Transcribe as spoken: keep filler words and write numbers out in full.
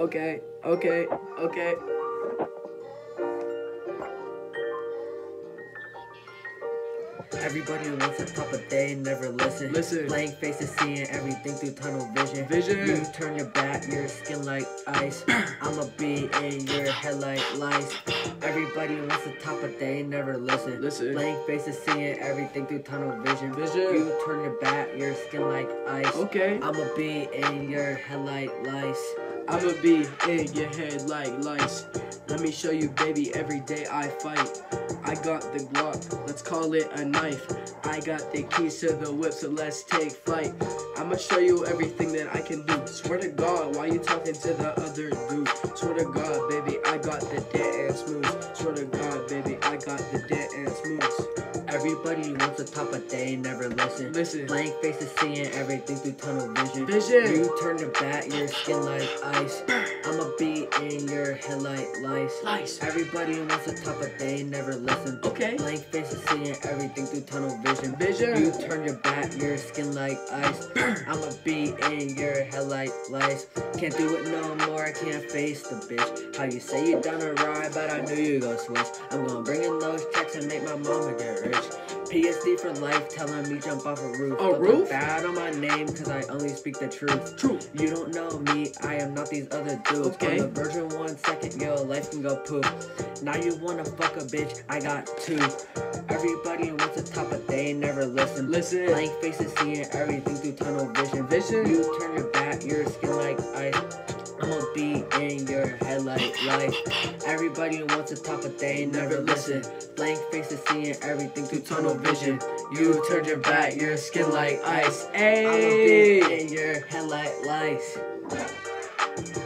okay, okay, okay. Everybody wants a top, but they never listen. Listen. Blank faces seeing everything through tunnel vision. Vision. You turn your back, your skin like ice. I'ma be in your head like lice. Everybody wants a top, but they never listen. Listen. Blank faces seeing everything through tunnel vision. Vision. You turn your back, your skin like ice. Okay. I'ma be in your head like lice. I'ma be in your head like lice. Let me show you, baby, every day I fight. I got the Glock, let's call it a knife. I got the keys to the whip, so let's take flight. I'ma show you everything that I can do. Swear to God, why you talking to the other dude? Swear to God, baby, I got the dead and smooth. Swear to God, baby, I got the dead and smooth. Everybody wants a top, but they never listen. Listen. Blank faces seeing everything through tunnel vision. Vision. You turn your back, your skin like ice. I'ma be in your head like lice. Lice. Everybody wants a top, but they never listen. Okay. Blank faces seeing everything through tunnel vision. Vision. You turn your back, your skin like ice. I'ma be in your head like lice. Can't do it no more, I can't face the bitch. How you say you down a ride, but I knew you go switch. I'm gonna bring in those checks and make my mama get rich. P S D for life, telling me jump off a roof. A Don't roof? look bad on my name, cause I only speak the truth. Truth. You don't know me, I am not these other dudes. Okay. I'm a virgin one second, yo, life can go poof. Now you wanna fuck a bitch, I got two. Everybody wants a top, but they never listen. Listen. Blank faces seeing everything through tunnel vision. Vision. You turn your back, your skin like ice. I'ma be in your head like life. Everybody wants a top, but they never listen. Blank faces seeing everything through tunnel vision. You turn your back, your skin like ice. Hey. I'ma be in your head like lice.